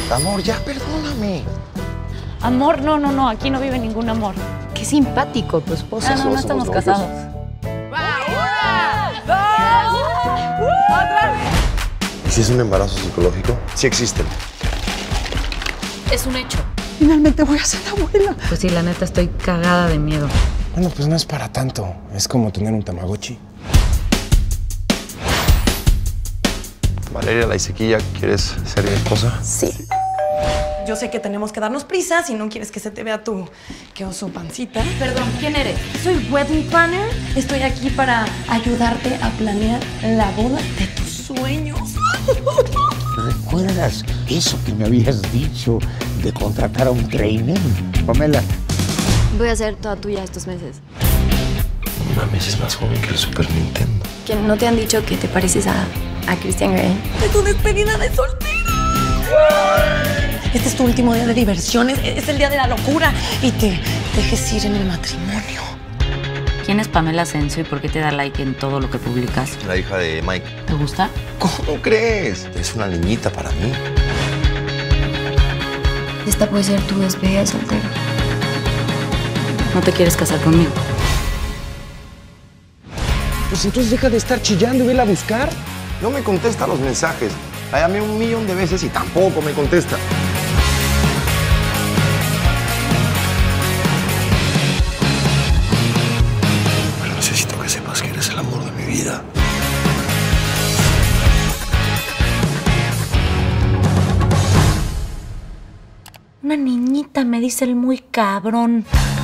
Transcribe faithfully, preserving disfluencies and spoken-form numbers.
Amor, ya perdóname. Amor, no, no, no, aquí no vive ningún amor. Qué simpático tu esposo. Ah, no, no estamos casados. ¡Una! ¡Dos! ¡Otra vez! ¿Y si es un embarazo psicológico? Sí existen. Es un hecho. Finalmente voy a ser abuela. Pues sí, la neta estoy cagada de miedo. Bueno, pues no es para tanto. Es como tener un Tamagotchi. Valeria Laisequilla, ¿quieres ser mi esposa? Sí. Yo sé que tenemos que darnos prisa si no quieres que se te vea tu qué oso pancita. Perdón, ¿quién eres? Soy wedding planner. Estoy aquí para ayudarte a planear la boda de tus sueños. ¿Recuerdas eso que me habías dicho de contratar a un trainer? Pamela. Voy a ser toda tuya estos meses. No mames, es más joven que el Super Nintendo. ¿Que no te han dicho que te pareces a, a Christian Grey? De tu despedida de soltera. Este es tu último día de diversiones. Es el día de la locura. Y te dejes ir en el matrimonio. ¿Quién es Pamela Ascencio y por qué te da like en todo lo que publicas? La hija de Mike. ¿Te gusta? ¿Cómo crees? Es una niñita para mí. Esta puede ser tu despedida de soltero. ¿No te quieres casar conmigo? Pues entonces deja de estar chillando y vela a buscar. No me contesta los mensajes. La llamé un millón de veces y tampoco me contesta. Pero necesito que sepas que eres el amor de mi vida. Una niñita, me dice el muy cabrón.